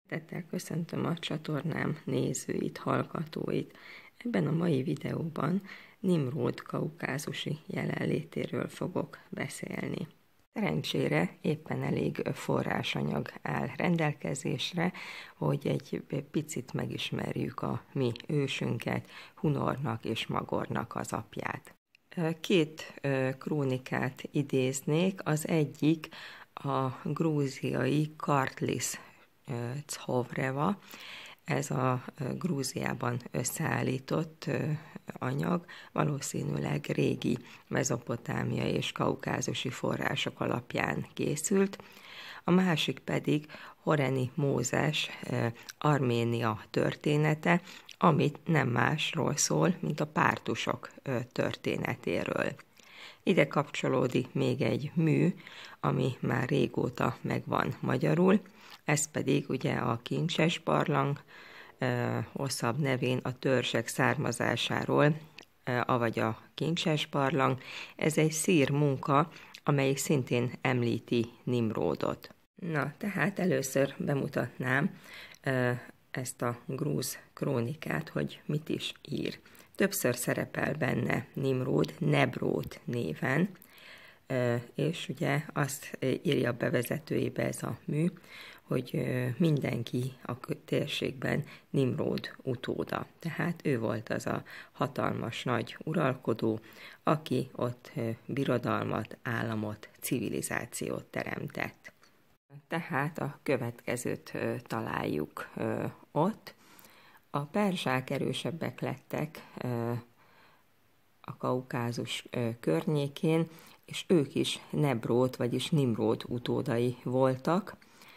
Tettel köszöntöm a csatornám nézőit, hallgatóit. Ebben a mai videóban Nimród kaukázusi jelenlétéről fogok beszélni. Szerencsére éppen elég forrásanyag áll rendelkezésre, hogy egy picit megismerjük a mi ősünket, Hunornak és Magornak az apját. Két krónikát idéznék, az egyik a grúziai Kartlis Chovreва, ez a Grúziában összeállított anyag, valószínűleg régi mezopotámiai és kaukázusi források alapján készült. A másik pedig Horeni Mózes Arménia története, amit nem másról szól, mint a pártusok történetéről. Ide kapcsolódik még egy mű, ami már régóta megvan magyarul, ez pedig ugye a Kincses barlang, hosszabb nevén a törzsek származásáról, avagy a Kincses barlang. Ez egy szír munka, amelyik szintén említi Nimródot. Na, tehát először bemutatnám ezt a grúz krónikát, hogy mit is ír. Többször szerepel benne Nimród Nebrót néven, és ugye azt írja bevezetőjébe ez a mű, hogy mindenki a térségben Nimród utóda. Tehát ő volt az a hatalmas nagy uralkodó, aki ott birodalmat, államot, civilizációt teremtett. Tehát a következőt találjuk ott. A perzsák erősebbek lettek a Kaukázus környékén, és ők is Nebrót, vagyis Nimród utódai voltak,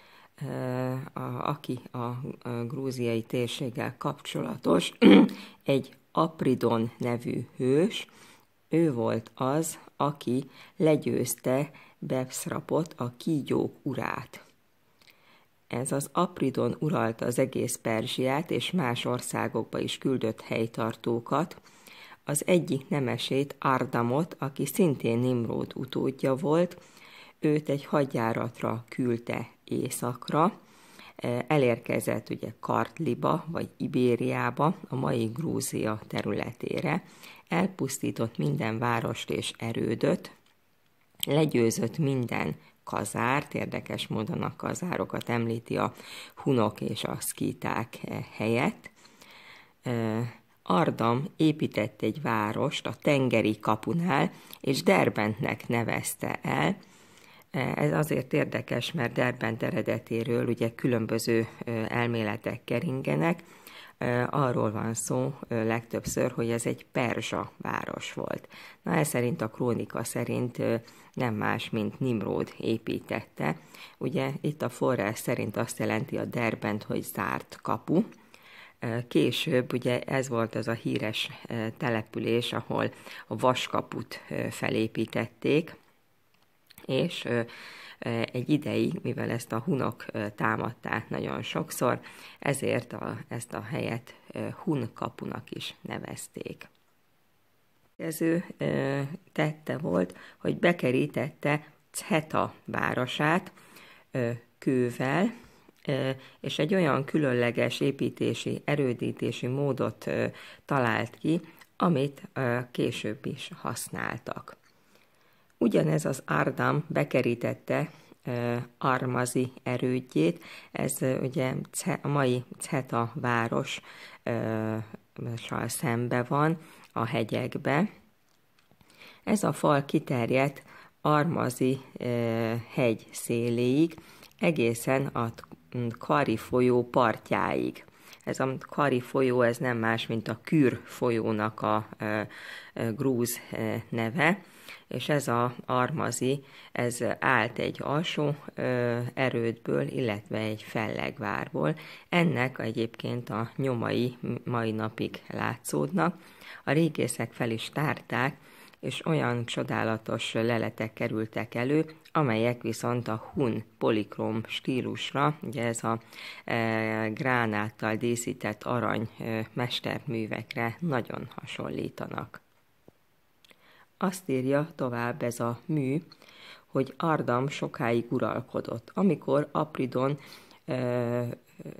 aki a grúziai térséggel kapcsolatos, egy Apridon nevű hős, ő volt az, aki legyőzte Bebszrapot, a kígyók urát. Ez az Apridon uralta az egész Perzsiát, és más országokba is küldött helytartókat. Az egyik nemesét, Ardamot, aki szintén Nimród utódja volt, őt egy hadjáratra küldte északra, elérkezett ugye Kartliba, vagy Ibériába, a mai Grúzia területére, elpusztított minden várost és erődöt, legyőzött minden kazárt, érdekes módon a kazárokat említi a hunok és a szkíták helyett. Ardam épített egy várost a tengeri kapunál, és Derbentnek nevezte el. Ez azért érdekes, mert Derbent eredetéről ugye különböző elméletek keringenek. Arról van szó legtöbbször, hogy ez egy perzsa város volt. Na, ez szerint a krónika szerint nem más, mint Nimród építette. Ugye itt a forrás szerint azt jelenti a Derbent, hogy zárt kapu. Később ugye ez volt az a híres település, ahol a vaskaput felépítették, és egy ideig, mivel ezt a hunok támadták nagyon sokszor, ezért ezt a helyet Hun kapunak is nevezték. Ez ő tette volt, hogy bekerítette Cheta városát kővel, és egy olyan különleges építési, erődítési módot talált ki, amit később is használtak. Ugyanez az Ardam bekerítette Armazi erődjét, ez ugye a mai Cheta várossal szembe van a hegyekbe. Ez a fal kiterjedt Armazi hegy széléig, egészen a Kari folyó partjáig. Ez a Kari folyó, ez nem más, mint a Kür folyónak a grúz neve, és ez az Armazi, ez állt egy alsó erődből, illetve egy fellegvárból. Ennek egyébként a nyomai mai napig látszódnak. A régészek fel is tárták, és olyan csodálatos leletek kerültek elő, amelyek viszont a hun polikróm stílusra, ugye ez a gránáttal díszített arany mesterművekre nagyon hasonlítanak. Azt írja tovább ez a mű, hogy Ardam sokáig uralkodott. Amikor Apridon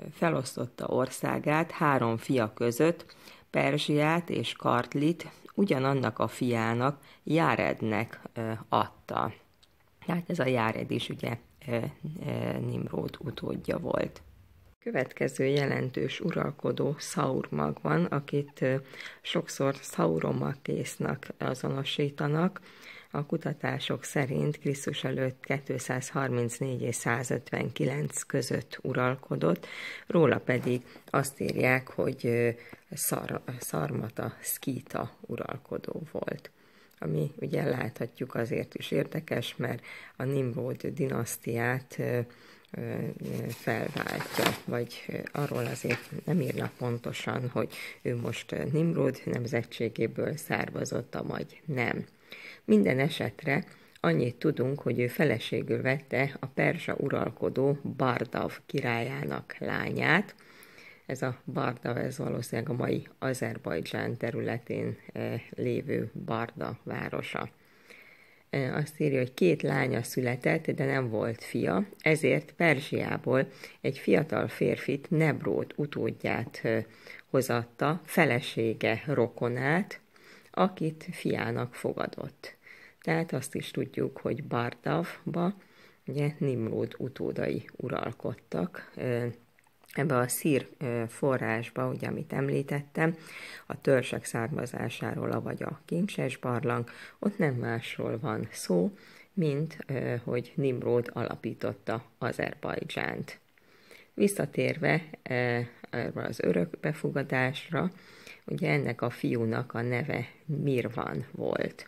felosztotta országát 3 fia között, Perzsiát és Kartlit ugyanannak a fiának, Járednek adta. Tehát ez a Járed is ugye Nimród utódja volt. Következő jelentős uralkodó Szaurmag van, akit sokszor Szauromakésznak azonosítanak. A kutatások szerint Krisztus előtt 234 és 159 között uralkodott, róla pedig azt írják, hogy Szarmata Szkíta uralkodó volt. Ami ugye láthatjuk azért is érdekes, mert a Nimród dinasztiát felváltja, vagy arról azért nem írnak pontosan, hogy ő most Nimród nemzetségéből származott, vagy nem. Minden esetre annyit tudunk, hogy ő feleségül vette a perzsa uralkodó Bardav királyának lányát. Ez a Bardav, ez valószínűleg a mai Azerbajdzsán területén lévő Barda városa. Azt írja, hogy 2 lánya született, de nem volt fia, ezért Perzsiából egy fiatal férfit, Nebrót utódját hozatta, felesége rokonát, akit fiának fogadott. Tehát azt is tudjuk, hogy Bardavba ugye Nimród utódai uralkodtak. Ebbe a szír forrásba, ugye, amit említettem, a törzsek származásáról, vagy a kincses barlang, ott nem másról van szó, mint hogy Nimród alapította Azerbajdzsánt. Visszatérve erre az örökbefogadásra, ugye ennek a fiúnak a neve Mirvan volt.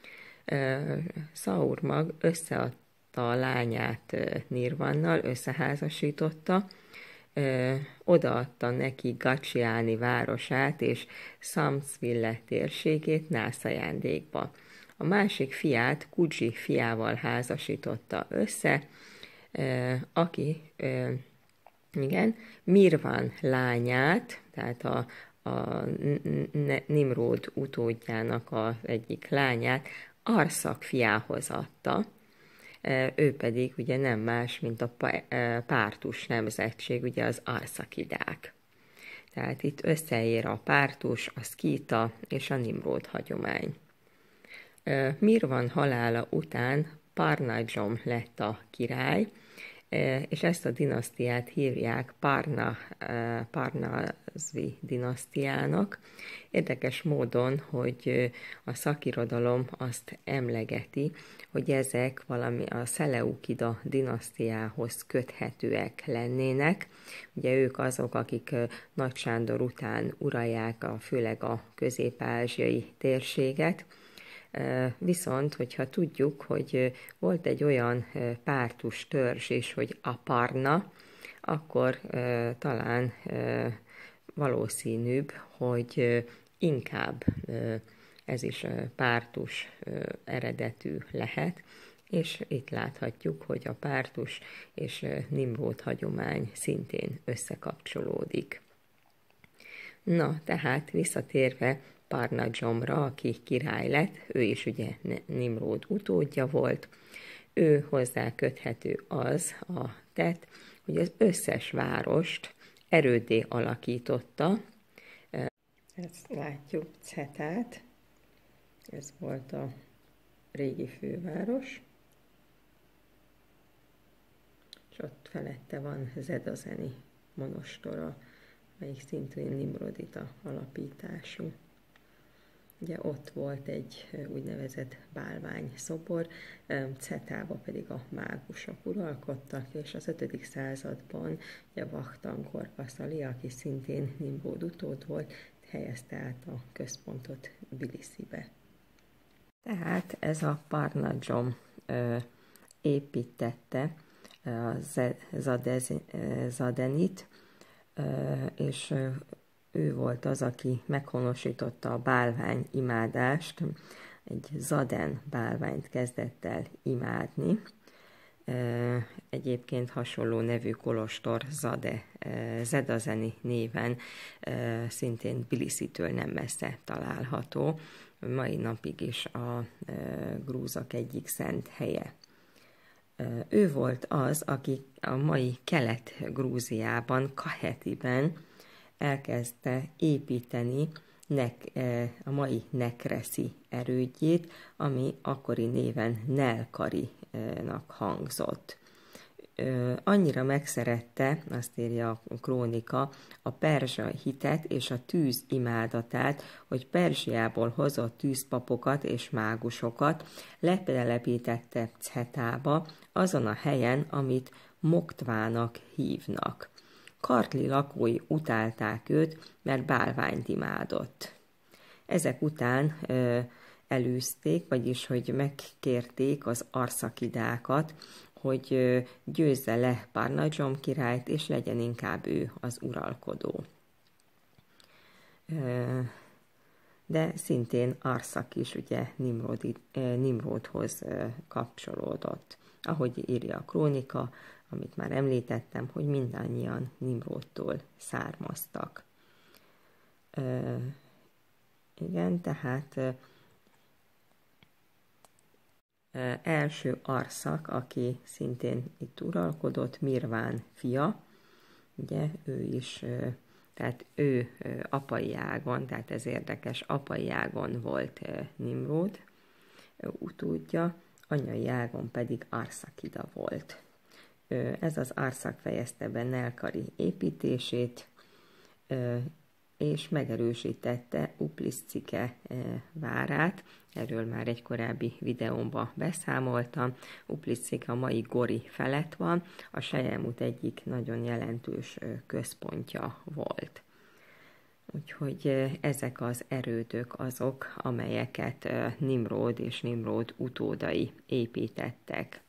Szaurmag összeadta a lányát Nirvannal, összeházasította, odaadta neki Gacsiáni városát és Samsville térségét nászajándékba. A másik fiát Kudzsi fiával házasította össze, aki Mirvan lányát, tehát a Nimród utódjának az egyik lányát Arszak fiához adta. Ő pedig ugye nem más, mint a pártus nemzetség, ugye az arszakidák. Tehát itt összeér a pártus, a szkíta és a Nimród hagyomány. Mirvan halála után Parnadzsom lett a király, és ezt a dinasztiát hívják Parnazvi dinasztiának. Érdekes módon, hogy a szakirodalom azt emlegeti, hogy ezek valami a Szeleukida dinasztiához köthetőek lennének. Ugye ők azok, akik Nagy Sándor után uralják főleg a közép-ázsiai térséget. Viszont, hogyha tudjuk, hogy volt egy olyan pártus törzs is, hogy Aparna, akkor talán valószínűbb, hogy inkább ez is pártus eredetű lehet, és itt láthatjuk, hogy a pártus és Nimród hagyomány szintén összekapcsolódik. Na, tehát visszatérve Parnadzsomra, aki király lett, ő is ugye Nimród utódja volt, ő hozzá köthető az a tett, hogy az összes várost erőddé alakította. Ezt látjuk, Cetát, ez volt a régi főváros, és ott felette van Zedazeni monostora, melyik szintén nimrodita alapítású. Ugye ott volt egy úgynevezett bálvány szobor, Cetába pedig a mágusok uralkodtak, és az 5. században ugye Vahtangor Kaszali, aki szintén Nimród utód volt, helyezte át a központot Tbilisibe. Tehát ez a Parnadzsom építette a Zadenit, és ő volt az, aki meghonosította a bálvány imádást, egy Zaden bálványt kezdett el imádni. Egyébként hasonló nevű kolostor Zedazeni néven szintén Tbilisitől nem messze található, mai napig is a grúzak egyik szent helye. Ő volt az, aki a mai Kelet-Grúziában, Kahetiben elkezdte építeni a mai Nekreszi erődjét, ami akkori néven Nelkarinak hangzott. Annyira megszerette, azt írja a krónika, a perzsa hitet és a tűz imádatát, hogy Perzsiából hozott tűzpapokat és mágusokat letelepítette Chetába, azon a helyen, amit Moktvának hívnak. Kartli lakói utálták őt, mert bálványt imádott. Ezek után elűzték, vagyis hogy megkérték az arszakidákat, hogy győzze le Parnadzsom királyt, és legyen inkább ő az uralkodó. De szintén Arszak is ugye Nimródhoz kapcsolódott. Ahogy írja a krónika, amit már említettem, hogy mindannyian Nimródtól származtak. Igen, tehát első Arszak, aki szintén itt uralkodott, Mirván fia, ugye ő is, tehát ő apai ágon, tehát ez érdekes, apai ágon volt Nimród utódja, anyai ágon pedig Arszakida volt. Ez az Arszak fejezte be Nelkari építését, és megerősítette Upliszcike várát. Erről már egy korábbi videómban beszámoltam. Upliszcike a mai Gori felett van, a Selyemút egyik nagyon jelentős központja volt. Úgyhogy ezek az erődök azok, amelyeket Nimród és Nimród utódai építettek.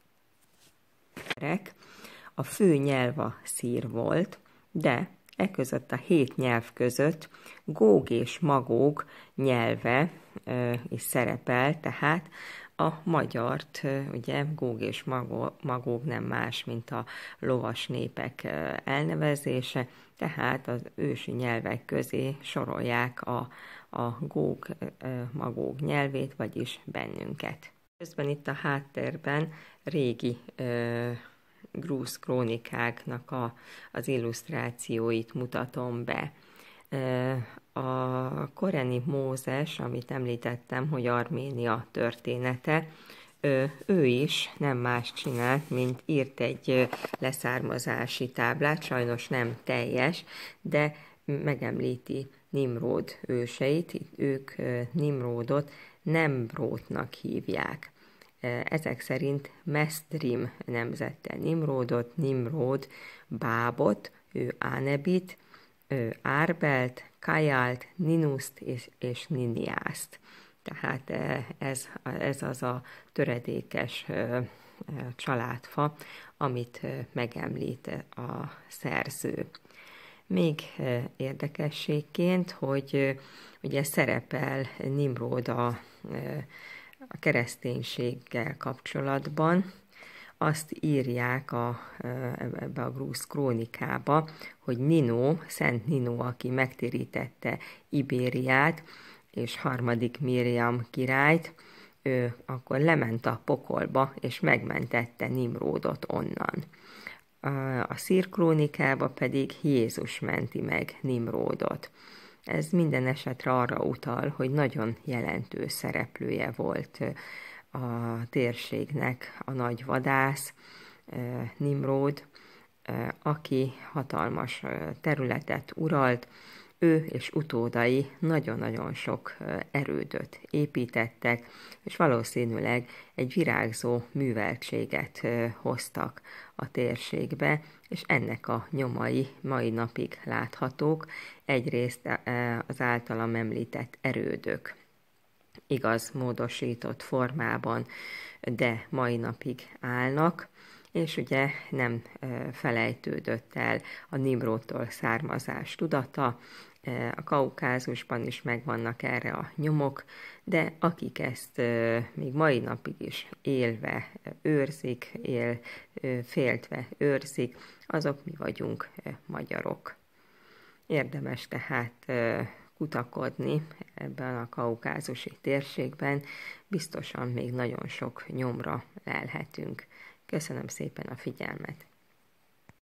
A fő nyelv a szír volt, de között a 7 nyelv között Góg és Magóg nyelve is szerepel, tehát a magyart, ugye Góg és Magóg nem más, mint a lovas népek elnevezése, tehát az ősi nyelvek közé sorolják a Góg-Magóg nyelvét, vagyis bennünket. Közben itt a háttérben régi grúz krónikáknak az illusztrációit mutatom be. A koreni Mózes, amit említettem, hogy Arménia története, ő is nem más csinált, mint írt egy leszármazási táblát, sajnos nem teljes, de megemlíti Nimród őseit, ők Nimródot Nemrótnak hívják. Ezek szerint Mesztrim nemzette Nimródot, Nimród Bábot, ő Ánebit, Árbelt, Kajált, Ninuszt és Niniászt. Tehát ez az a töredékes családfa, amit megemlít a szerző. Még érdekességként, hogy ugye szerepel Nimród a kereszténységgel kapcsolatban, azt írják ebbe a grúz krónikába, hogy Ninó, Szent Ninó, aki megtérítette Ibériát, és harmadik Miriam királyt, ő akkor lement a pokolba, és megmentette Nimródot onnan. A szír krónikába pedig Jézus menti meg Nimródot. Ez minden esetre arra utal, hogy nagyon jelentős szereplője volt a térségnek a nagy vadász, Nimród, aki hatalmas területet uralt, ő és utódai nagyon-nagyon sok erődöt építettek, és valószínűleg egy virágzó műveltséget hoztak a térségbe, és ennek a nyomai mai napig láthatók, egyrészt az általam említett erődök, igaz, módosított formában, de mai napig állnak, és ugye nem felejtődött el a Nimródtól származás tudata, a Kaukázusban is megvannak erre a nyomok, de akik ezt még mai napig is élve őrzik, féltve őrzik, azok mi vagyunk magyarok. Érdemes tehát kutakodni ebben a kaukázusi térségben, biztosan még nagyon sok nyomra lelhetünk. Köszönöm szépen a figyelmet!